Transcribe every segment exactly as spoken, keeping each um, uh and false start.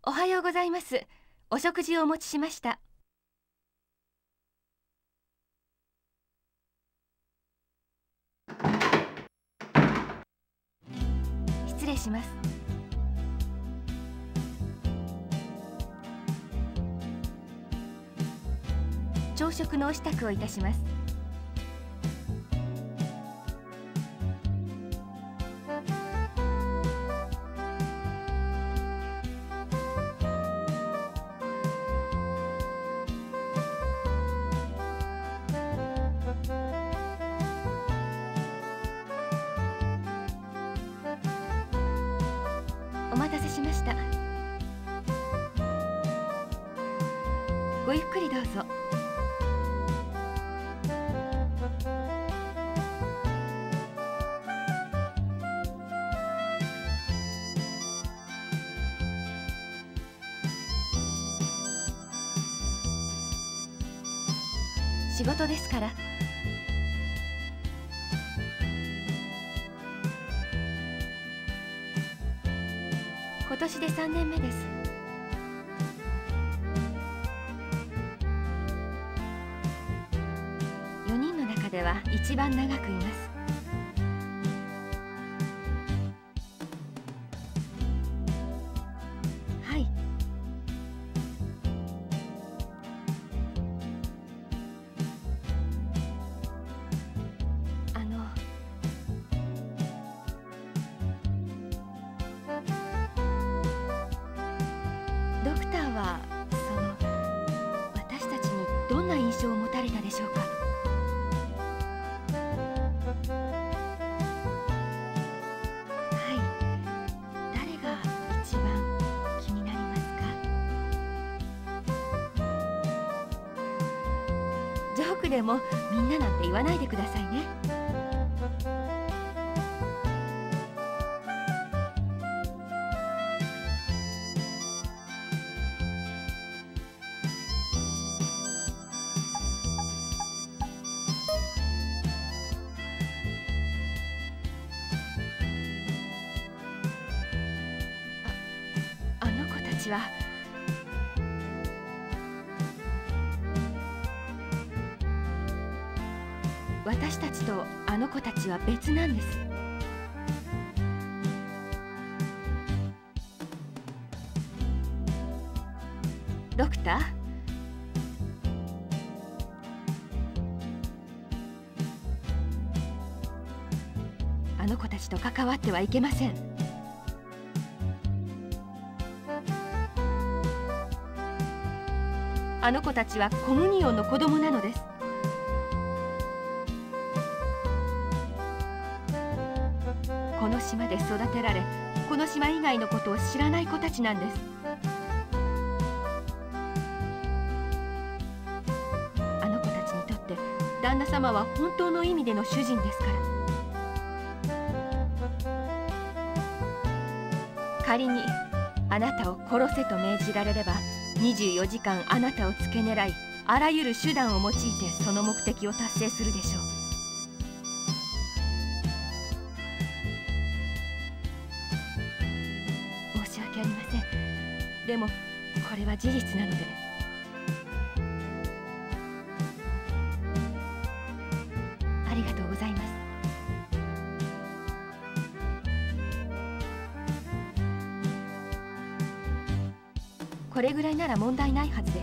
おはようございます。お食事をお持ちしました。失礼します。朝食のお支度をいたします。お待たせしました。ごゆっくりどうぞ。仕事ですから。今年でさんねんめです。よにんの中では一番長くいます。はい。あのドクターはその私たちにどんな印象を持たれたでしょうか。はい、誰が一番気になりますか。ジョークでもみんななんて言わないでくださいね。あの子たちは私たちとあの子たちは別なんです。ドクター、あの子たちと関わってはいけません。あの子たちはコムニオンの子供なのです。この島で育てられ、この島以外のことを知らない子たちなんです。あの子たちにとって旦那様は本当の意味での主人ですから。仮にあなたを殺せと命じられれば、にじゅうよじかんあなたを付け狙い、あらゆる手段を用いてその目的を達成するでしょう。申し訳ありません。でもこれは事実なので。ありがとうございます。これぐらいなら問題ないはずです。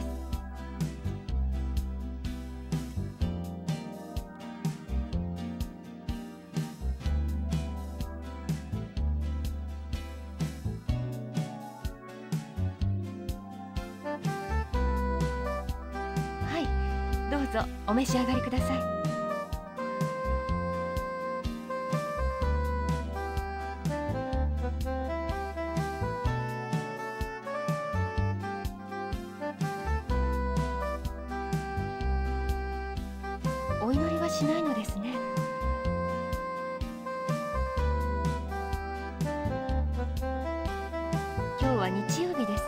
はい、どうぞお召し上がりください。お祈りはしないのですね。今日は日曜日です。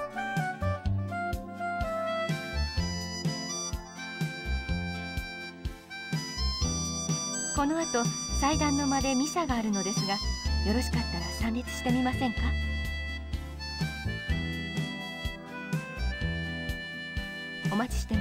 この後祭壇の間でミサがあるのですが、よろしかったら参列してみませんか。 お待ちしてます。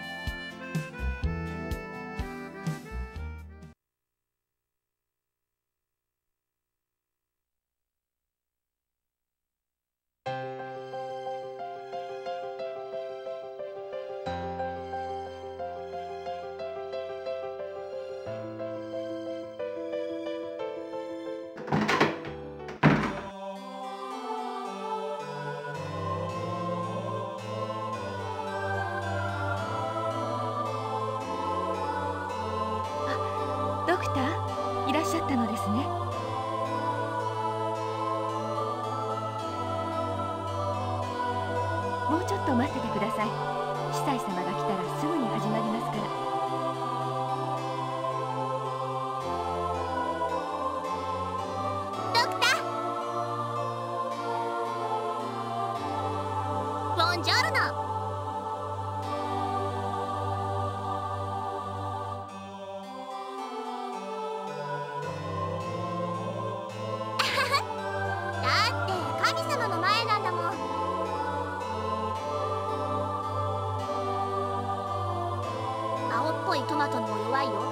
ドクター、いらっしゃったのですね。もうちょっと待っててください。司祭様が来たらすぐに始まりますから。 ドクター、ボンジョルノ。トマトにも弱いよ。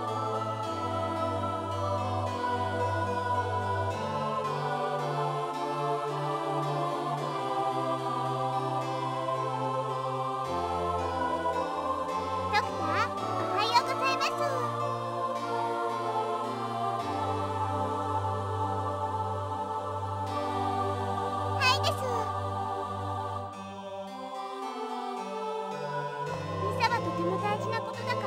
ドクター、おはようございます。はいです。ミサはとても大事なことだから。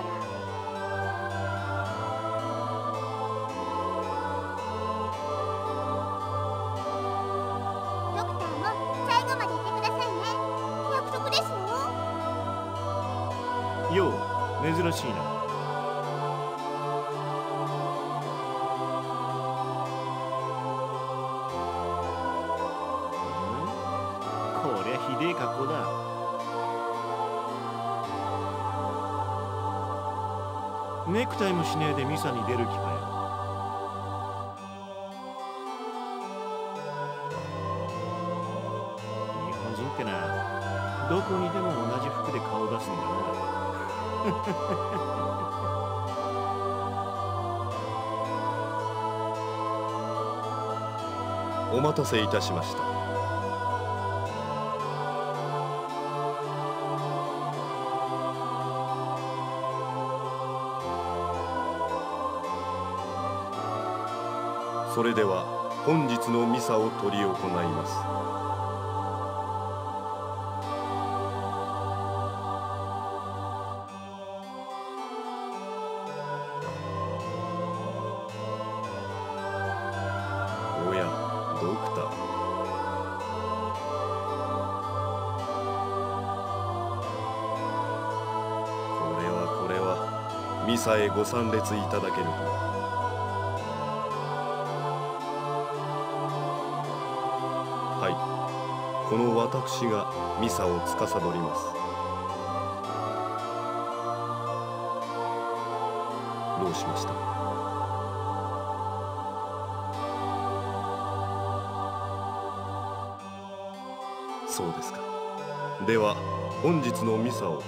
よう、珍しいな。こりゃひでえ格好だ。ネクタイもしねえでミサに出る気かよ。日本人ってな、どこにでも同じ服で顔出すんだな。 お待たせいたしました。それでは本日のミサを執り行います。おや、ドクター。これはこれはミサへご参列いただけるとは。はい、この私がミサを司ります。どうしました？そうですか。では本日のミサを。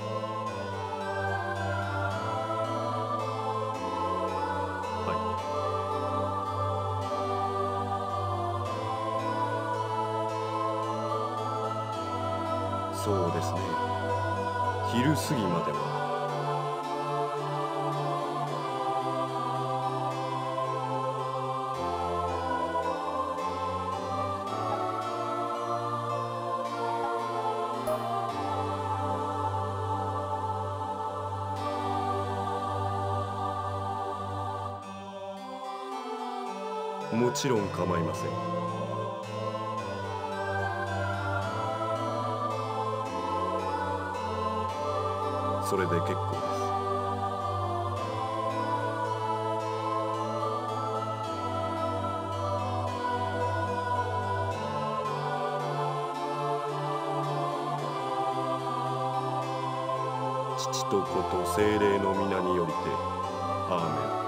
そうですね。昼過ぎまでは。もちろん構いません。それで結構です。父と子と聖霊の皆によりて、アーメン。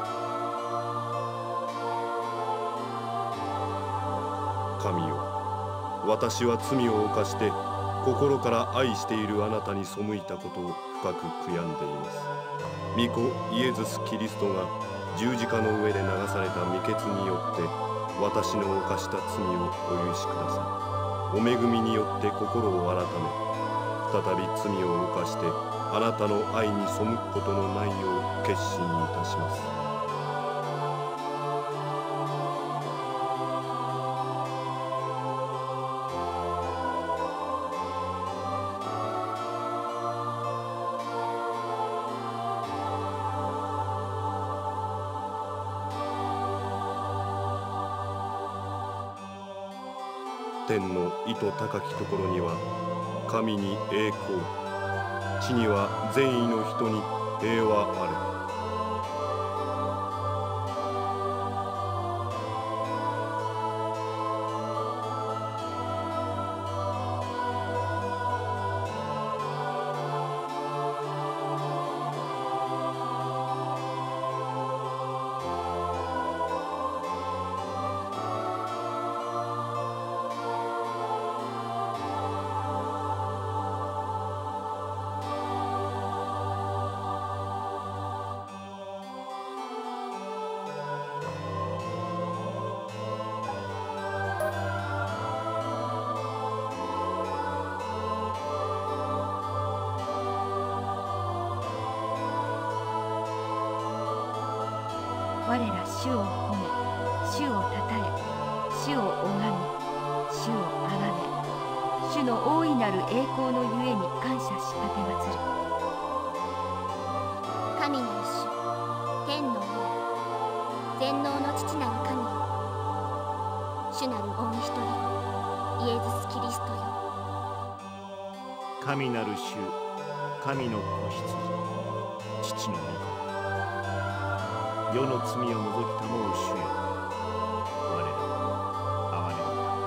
神よ、私は罪を犯して心から愛しているあなたに背いたことを深く悔やんでいます。御子イエズス・キリストが十字架の上で流された御血によって私の犯した罪をお許しください。お恵みによって心を改め、再び罪を犯してあなたの愛に背くことのないよう決心いたします。天の意図高きところには神に栄光、地には善意の人に平和あれ。 我ら主を褒め、主をたたえ、主を拝み、主をあがめ、主の大いなる栄光のゆえに感謝し立てまつる。 神なる主、天の王、全能の父なる神よ。主なる御一人子、イエズス・キリストよ。 神なる主、神の子羊、父の御子。世の罪を除きたもう主よ。我らを憐れ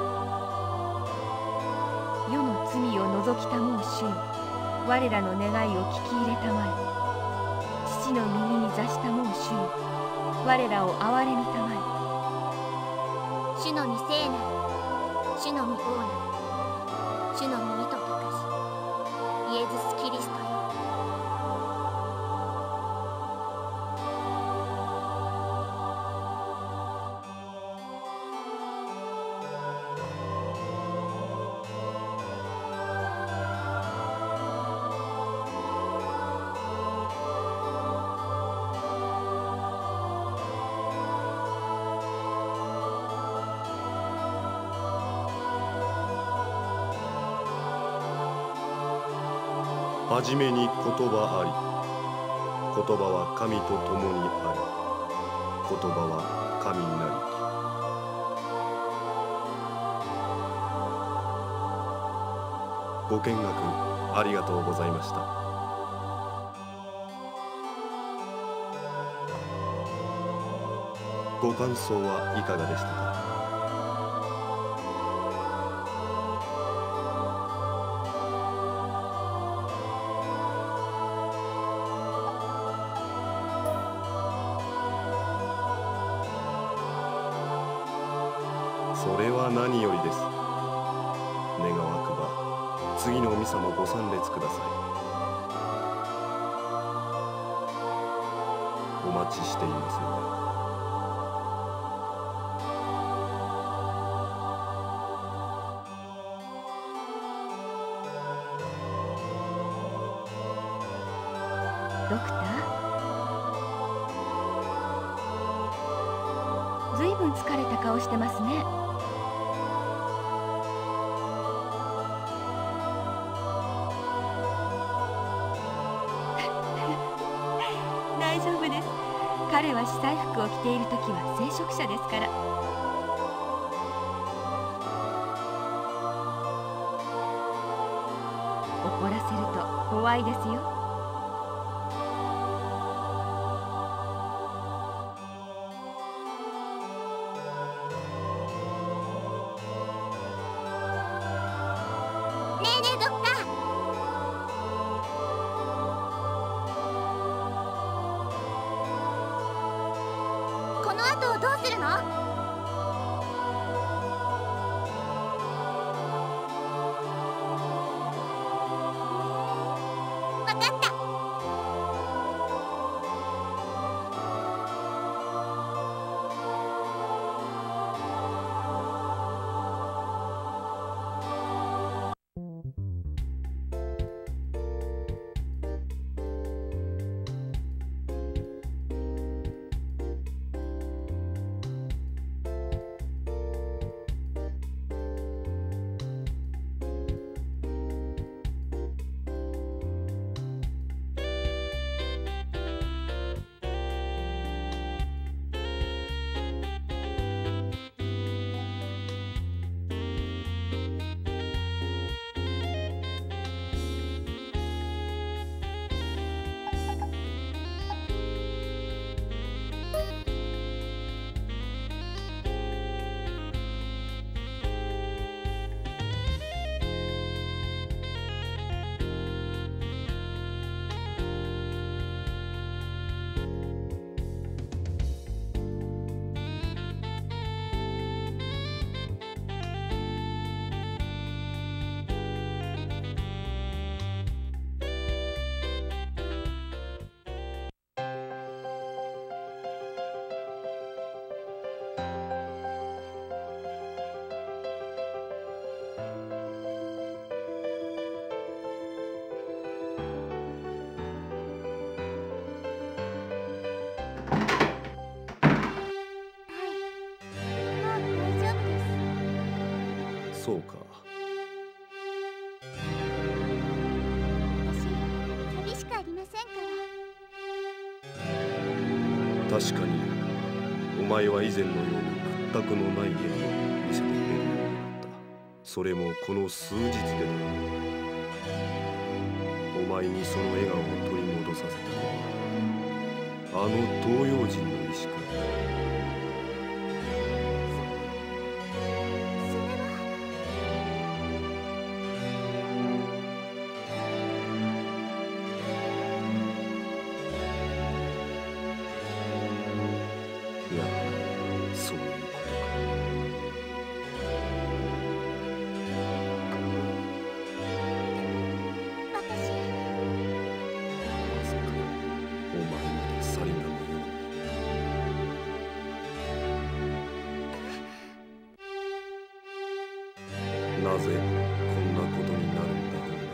みた。 世の罪を除きたもう主よ。我らの願いを聞き入れたまえ。父の耳に座したもう主よ。我らを憐れみたまえ。 主の御聖なる、主の御王なる、主の御意図高し、イエズス・キリストよ。 はじめに言葉あり、言葉は神と共にあり、言葉は神なりき。ご見学ありがとうございました。ご感想はいかがでしたか。それは何よりです。願わくば次のミサもご参列ください。お待ちしていますので。 ドクター、ずいぶん疲れた顔してますね。大丈夫です。彼は司祭服を着ているときは聖職者ですから。怒らせると怖いですよ。 ねえねえドクター、この後どうするの？ そうか。 私寂しくありませんから。 確かにお前は以前のように屈託のない笑みを見せてくれるようになった。それもこの数日でだ。お前にその笑顔を取り戻させたのはあの東洋人の意志か。なぜこんなことになるんだろうな。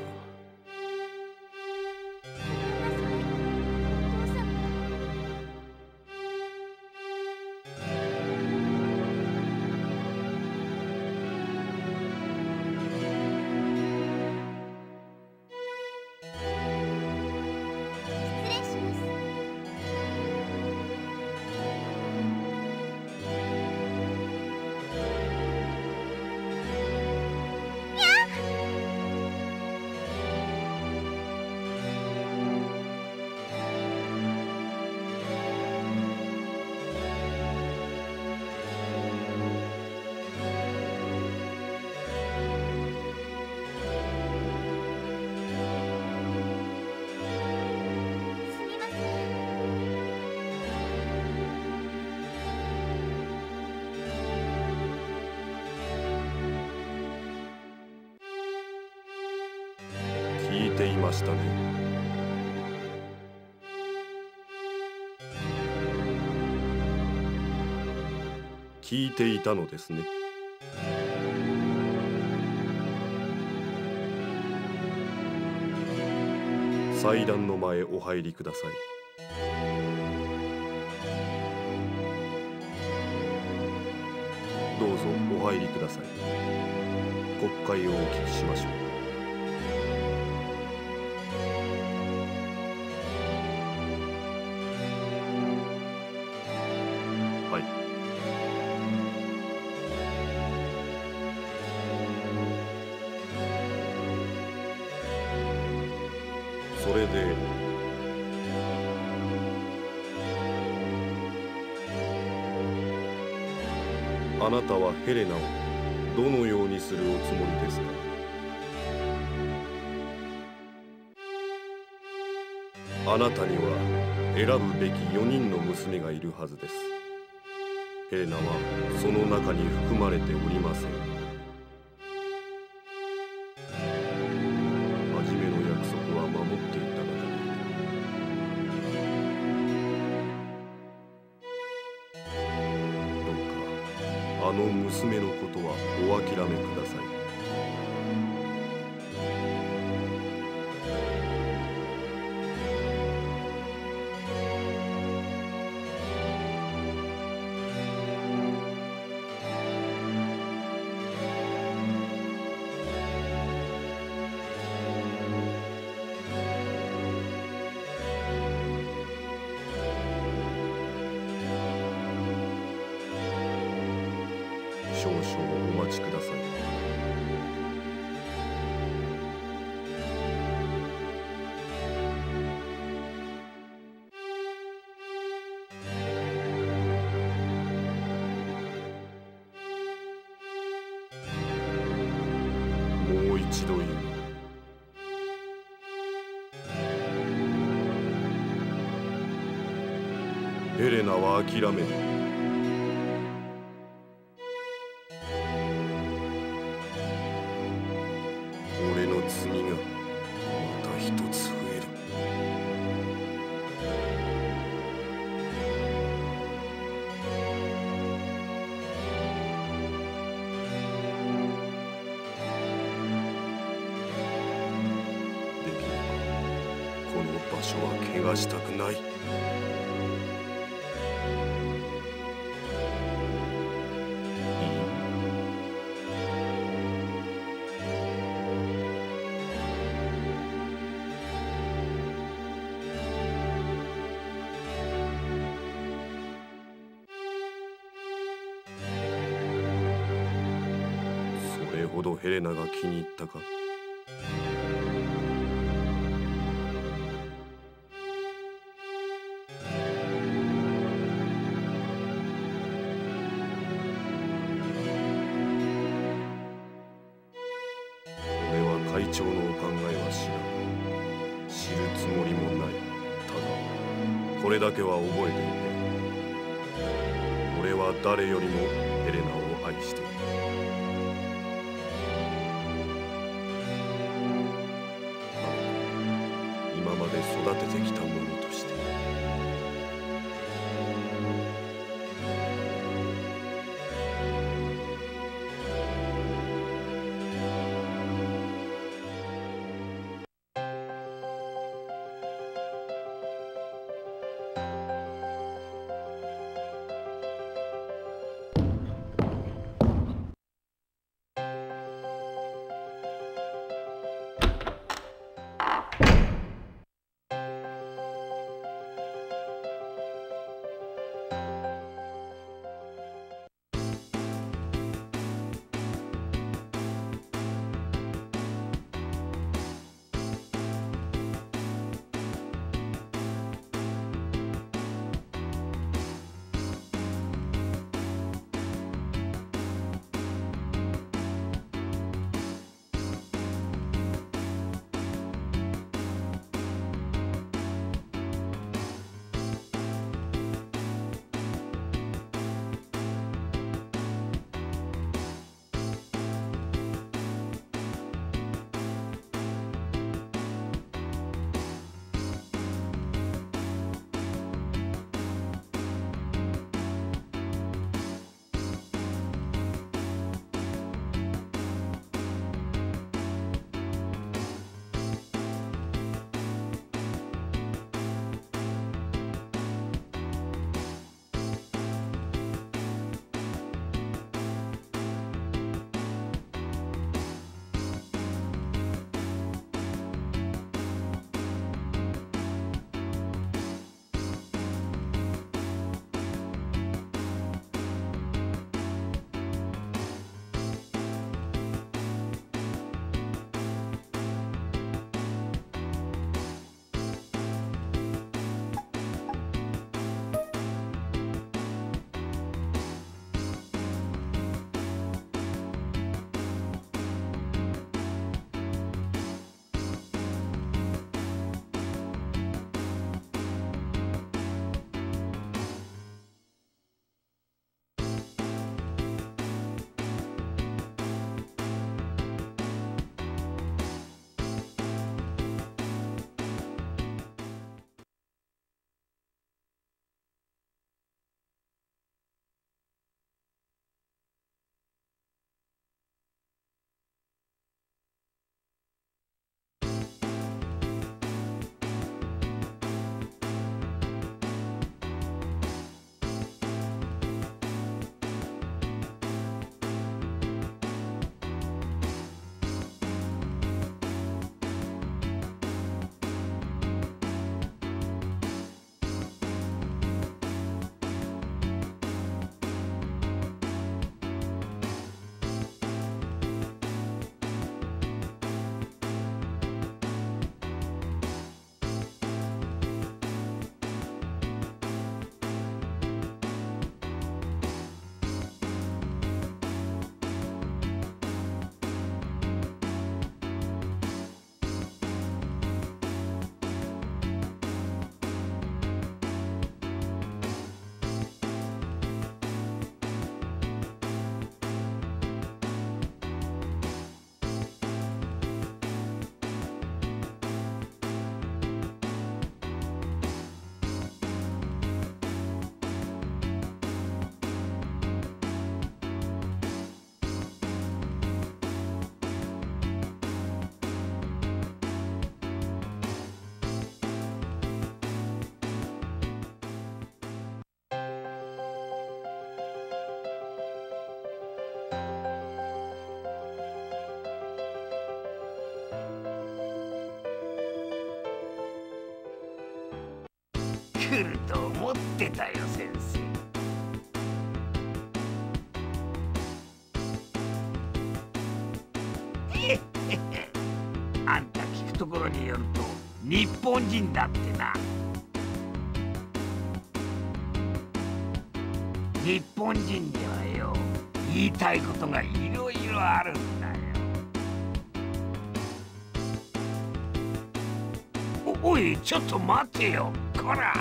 聞いていましたね。聞いていたのですね。祭壇の前お入りください。どうぞお入りください。国会をお聞きしましょう。それであなたはヘレナをどのようにするおつもりですか？あなたには選ぶべきよにんの娘がいるはずです。ヘレナはその中に含まれておりません。初めの約束は守っていたのじゃないか。どうかあの娘のことはお諦めください。少々お待ちください。もう一度言う。ヘレナは諦める。俺の罪がまた一つ増える。できればこの場所は汚したくない。いい？ ほどヘレナが気に入ったか？俺は会長のお考えは知らん。知るつもりもない。ただこれだけは覚えていて、俺は誰よりもヘレナを愛している。今まで育ててきた者として。 来ると思ってたよ、先生。 日本人だってな。日本人にはよ、言いたいことがいろいろあるんだよ。お、おい、ちょっと待てよ、こら。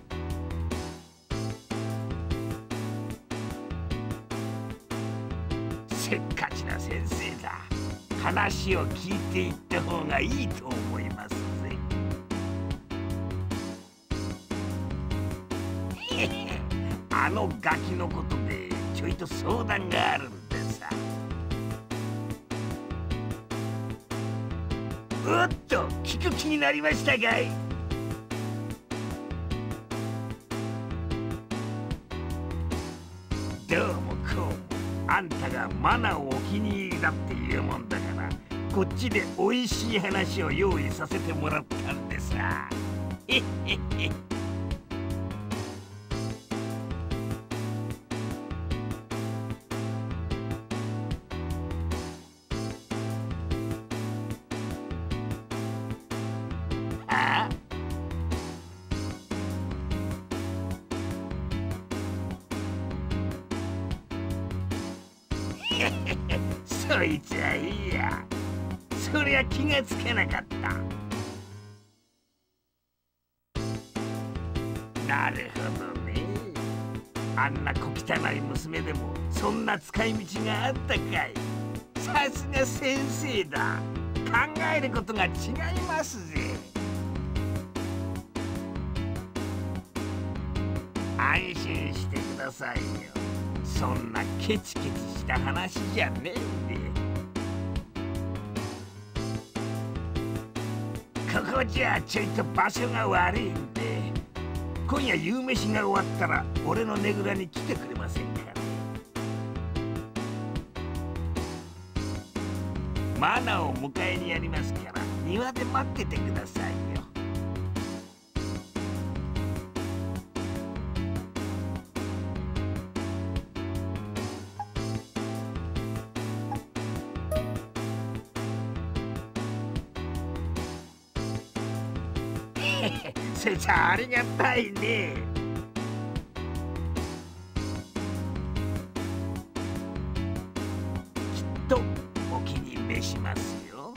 せっかちな先生だ。話を聞いていった方がいいと思いますぜ。あのガキのことでちょいと相談があるんでさ。おっと、聞く気になりましたかい？どうもこうも、あんたがマナをお気に入りだっていうもんだから、こっちでおいしい話を用意させてもらったんでさ。へっへっへ。あそいつはいいや。そりゃ気がつけなかった。なるほどね。あんな小汚い娘でもそんな使い道があったかい。さすが先生だ。考えることが違いますぜ。安心してくださいよ。そんなケチケチした話じゃねえんで。ここじゃちょいと場所が悪いんで、今夜夕飯が終わったら俺のねぐらに来てくれませんかね。マナを迎えにやりますから庭で待っててくださいよ。それじゃありがたいね。きっとお気に召しますよ。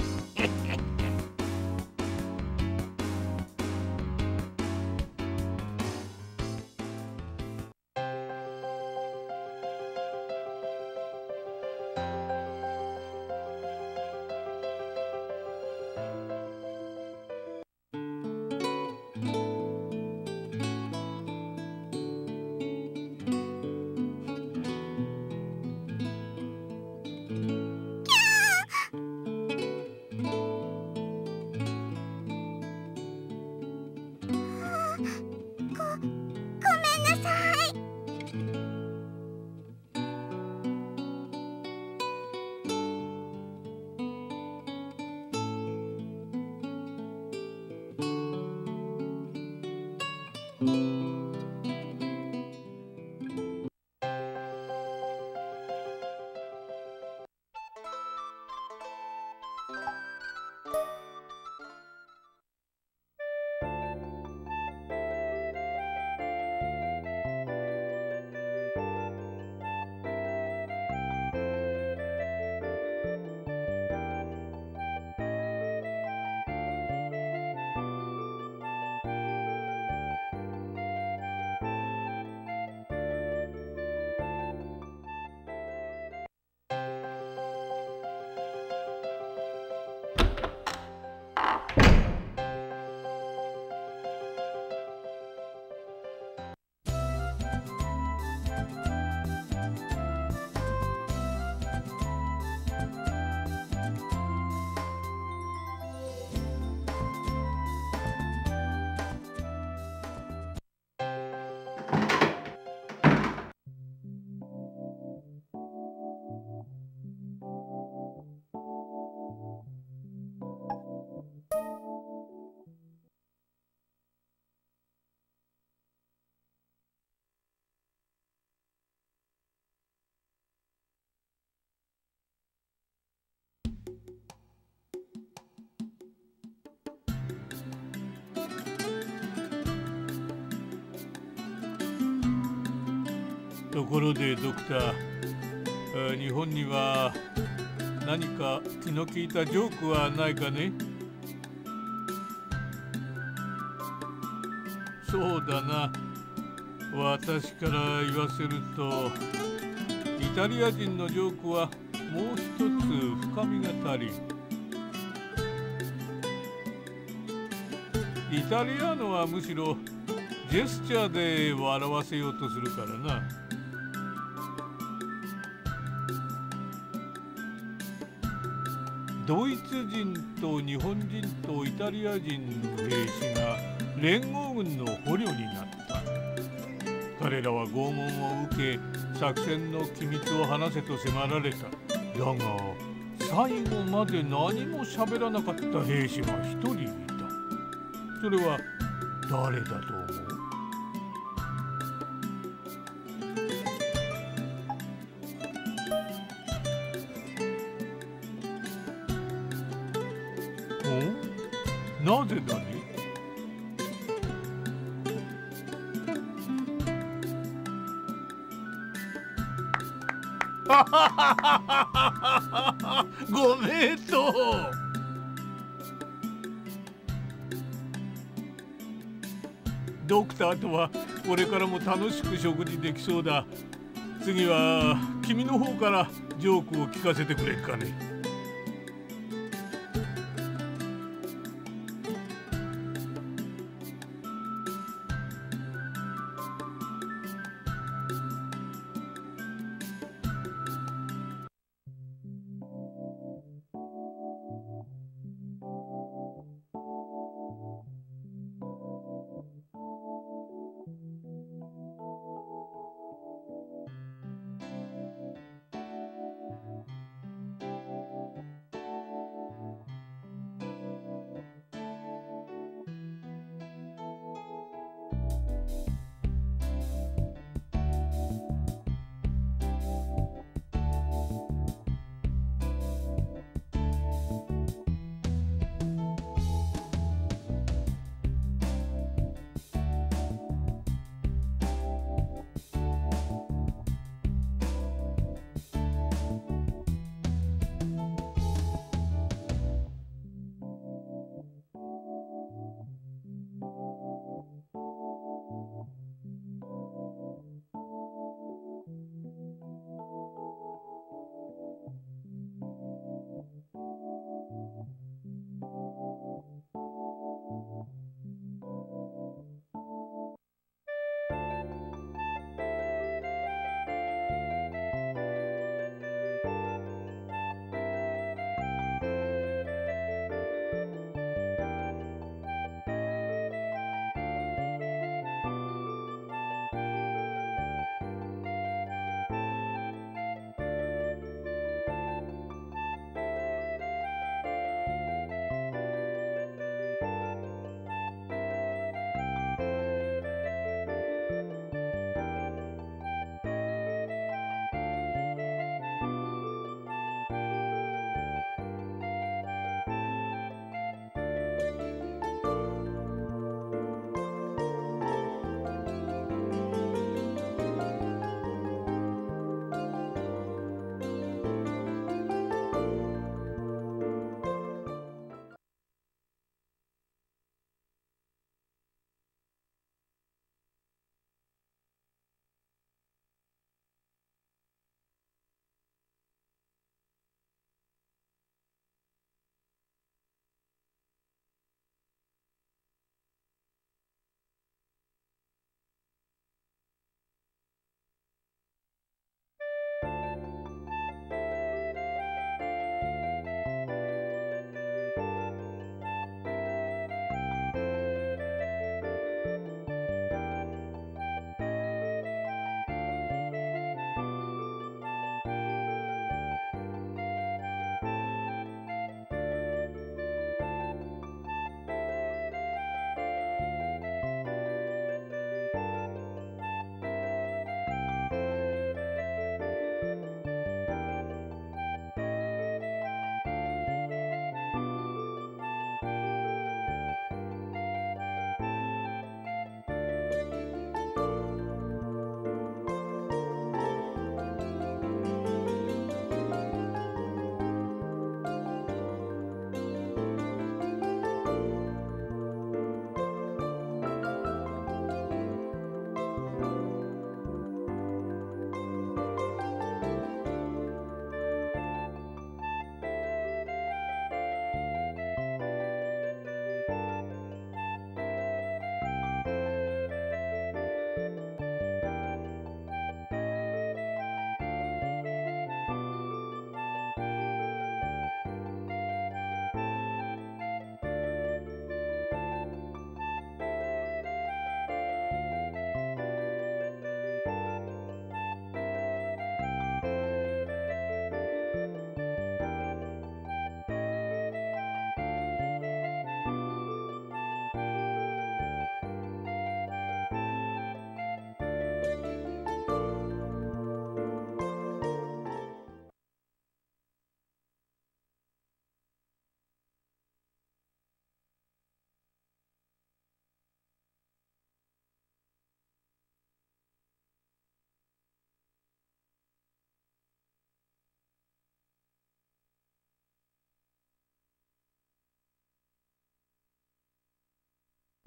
ところでドクター、えー日本には何か気の利いたジョークはないかね？そうだな、私から言わせるとイタリア人のジョークはもう一つ深みが足りん。イタリアのはむしろジェスチャーで笑わせようとするからな。ドイツ人と日本人とイタリア人の兵士が連合軍の捕虜になった。彼らは拷問を受け作戦の機密を話せと迫られた。だが最後まで何も喋らなかった兵士が一人いた。それは誰だと思う？なぜだね？ご名答。ドクターとはこれからも楽しく食事できそうだ。次は君の方からジョークを聞かせてくれっかね。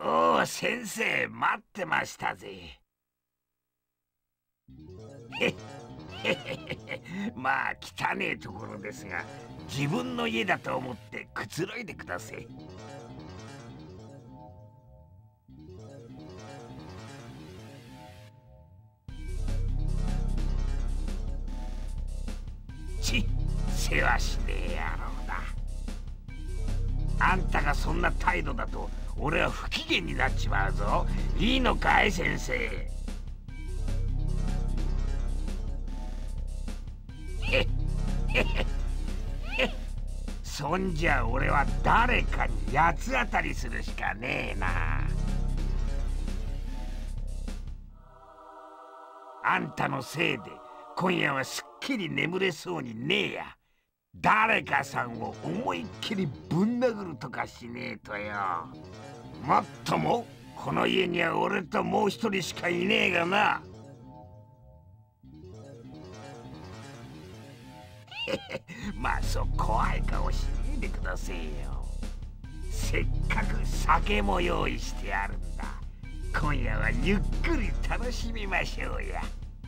おお、先生、待ってましたぜ。へっへへへ。まあ汚えところですが、自分の家だと思ってくつろいでください。ち、世話しねえ野郎だ。あんたがそんな態度だと俺は不機嫌になっちまうぞ。いいのかい先生。へっへっへっ。そんじゃ俺は誰かに八つ当たりするしかねえな。あんたのせいで今夜はすっきり眠れそうにねえや。誰かさんを思いっきりぶん殴るとかしねえとよ。もっともこの家には俺ともう一人しかいねえがな。まあそう怖い顔しねえでくださいよ。せっかく酒も用意してあるんだ。今夜はゆっくり楽しみましょうや。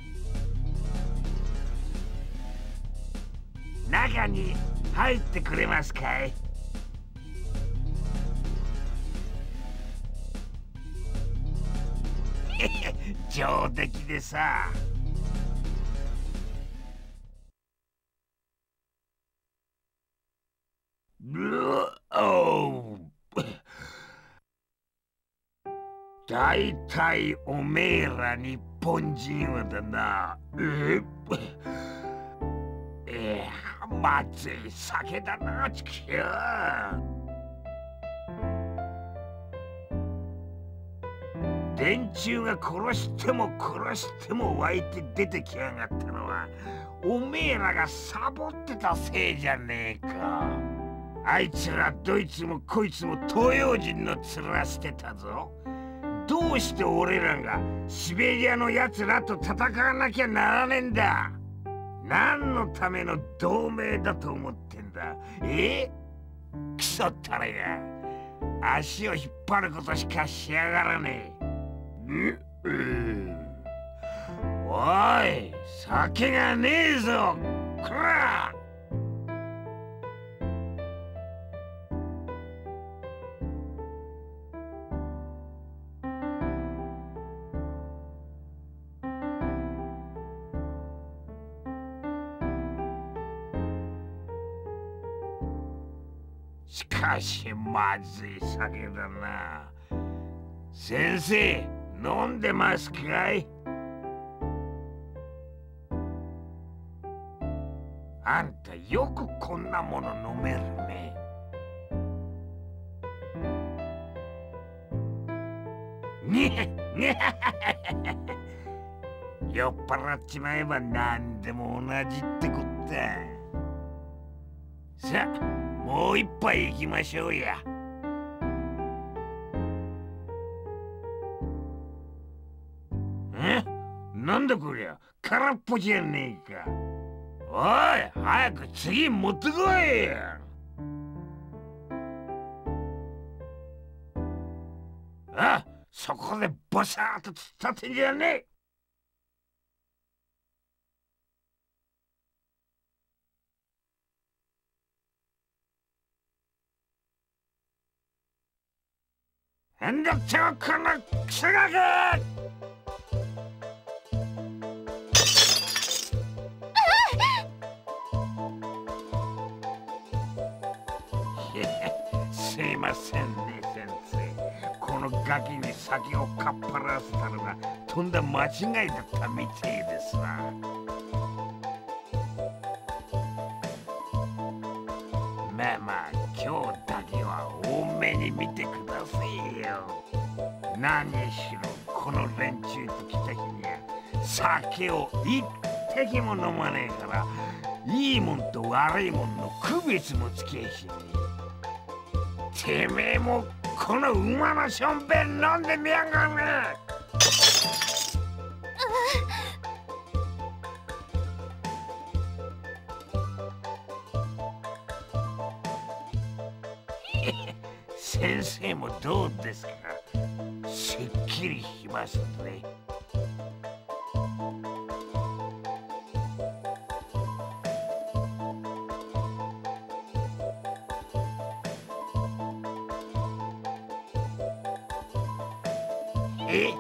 中に入ってくれますかい？上出来でさ。おだいたいおめえら日本人はだな。ええー、まずい酒だな、ちくしょう。電柱が殺しても殺しても湧いて出てきやがったのはおめえらがサボってたせいじゃねえか。あいつらどいつもこいつも東洋人の面してたぞ。どうして俺らがシベリアのやつらと戦わなきゃならねえんだ。何のための同盟だと思ってんだ。えクソったれが足を引っ張ることしかしやがらねえ。ん、うん、おい、酒がねえぞこら。しかしまずい酒だな。先生、飲んでますかい？あんたよくこんなもの飲めるね。ねね酔っ払っちまえば何でも同じってこった。さあもう一杯行きましょうや。え？なんだこりゃ、空っぽじゃねえか。おい、早く次持ってこいや。あ、そこでボサーっと突っ立てんじゃねえ。なんだってこのクソガキ！すいませんね先生。このガキに酒をかっぱらわせたのがとんだ間違いだったみてえですわ。まあまあ今日だけは多めに見てくださいよ。何しろこの連中と来た日には酒を一滴も飲まねえからいいもんと悪いもんの区別もつけえしねえ。てめえもこの馬のしょんべん飲んでみやがれ。先生もどうですか？ きりしますぜ。え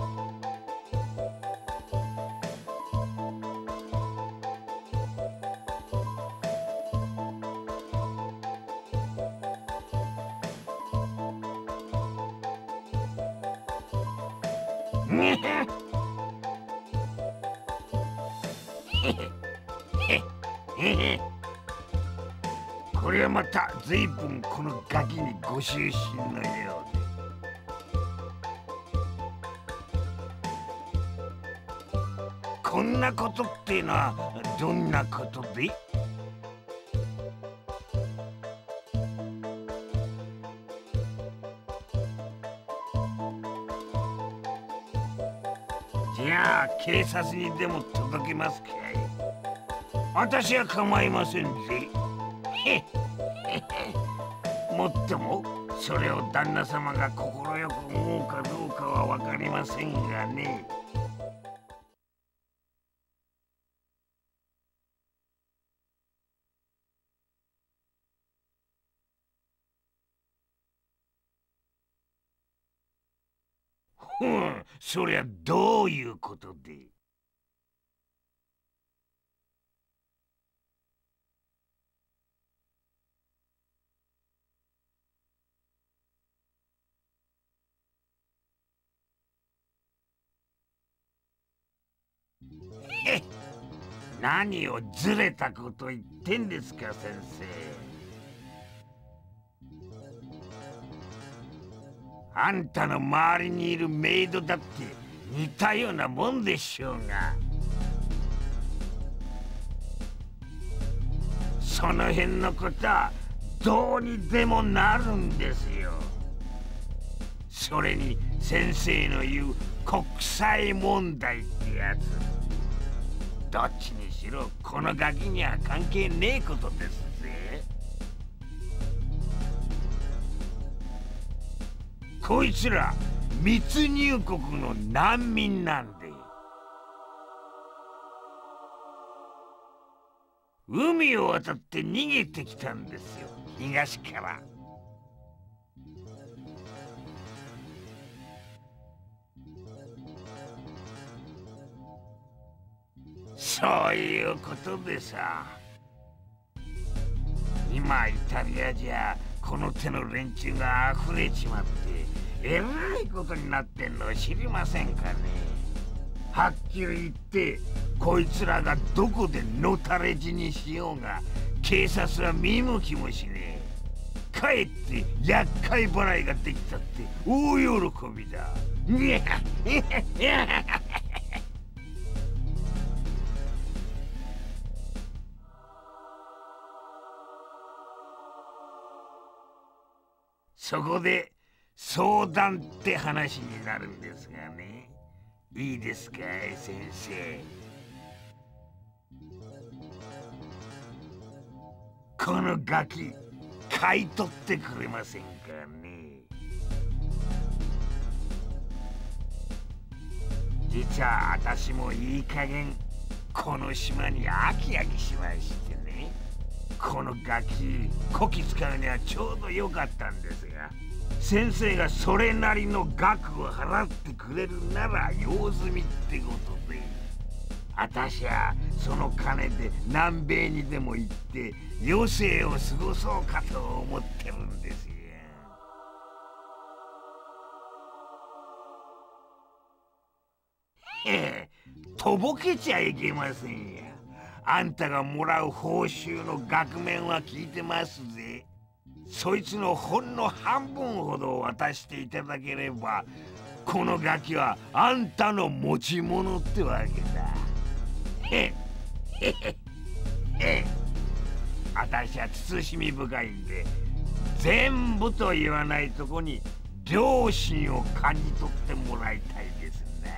これはまた随分このガキにご執心のようで。こんなことっていうのはどんなことで？じゃあ警察にでも届けますかい。私は構いませんぜ。へっもっともそれを旦那様が快く思うかどうかは分かりませんがね。ふん、そりゃどういうことで？へっ、何をずれたこと言ってんですか先生。あんたの周りにいるメイドだって似たようなもんでしょうが、その辺のことはどうにでもなるんですよ。それに先生の言う国際問題ってやつ、どっちにしろこのガキには関係ねえことですぜ。こいつら密入国の難民なんで、海を渡って逃げてきたんですよ、東から。そういうことでさ、今イタリアじゃこの手の連中が溢れちまってえらいことになってんの知りませんかね。はっきり言ってこいつらがどこでのたれ死にしようが警察は見向きもしねえ。かえって厄介払いができたって大喜びだ。そこで相談って話になるんですがね、いいですかい先生。このガキ買い取ってくれませんかね。実は私もいい加減この島に飽き飽きしましてね、このガキこき使うにはちょうどよかったんですが、先生がそれなりの額を払ってくれるなら用済みってことで、私はその金で南米にでも行って余生を過ごそうかと思ってるんですよ。へえ、とぼけちゃいけませんや。あんたがもらう報酬の額面は聞いてますぜ。そいつのほんの半分ほど渡していただければ、このガキはあんたの持ち物ってわけだ。へへへへ。私は慎み深いんで、全部と言わないとこに良心を感じ取ってもらいたいです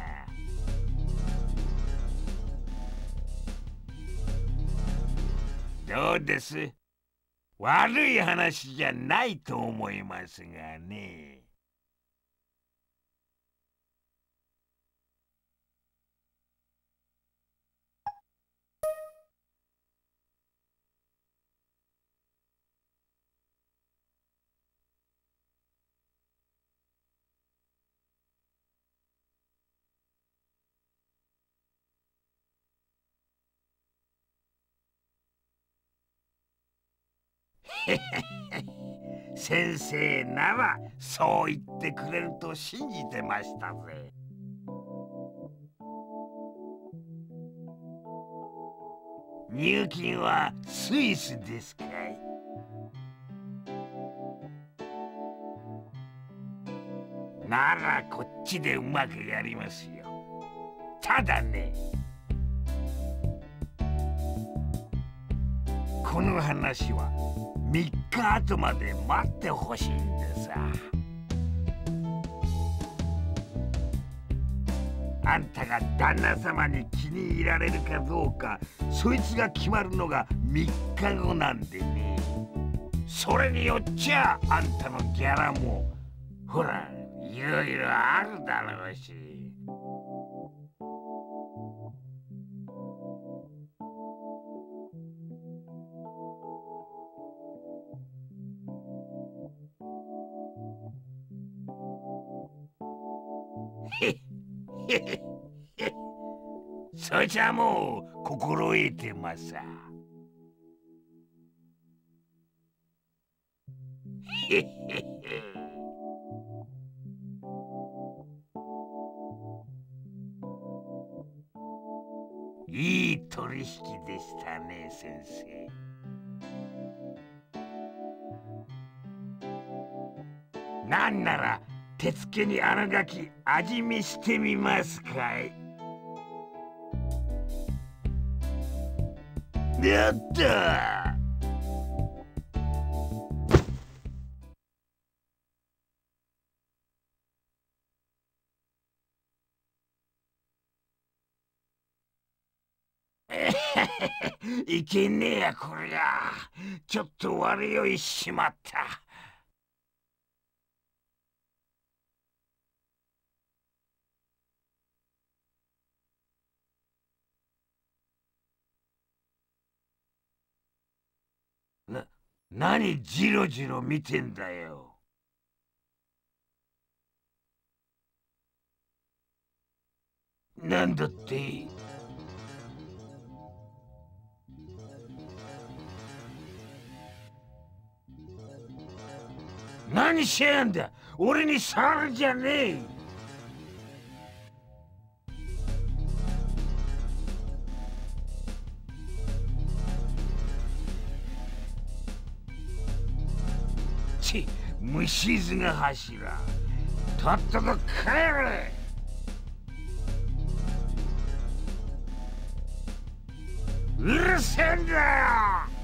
な。どうです？悪い話じゃないと思いますがね。 先生ならそう言ってくれると信じてましたぜ。入金はスイスですかい？ならこっちでうまくやりますよ。ただね、この話はみっかごまで待ってほしいんでさ。あんたが旦那様に気に入られるかどうか、そいつが決まるのがみっかごなんでね。それによっちゃあんたのギャラもほらいろいろあるだろうし。へっへっへっ、そいつはもう心得てますさ。へっへっへ。いい取引でしたね、先生。なんなら手付けにあのガキ味見してみますかい？やったー！いけねえやこりゃ。ちょっと悪酔いしまった。な、何ジロジロ見てんだよ。なんだって？何しやんだ。俺に触るんじゃねえ。ち、虫唾が柱。とっとと帰れ。うるせえんだよ。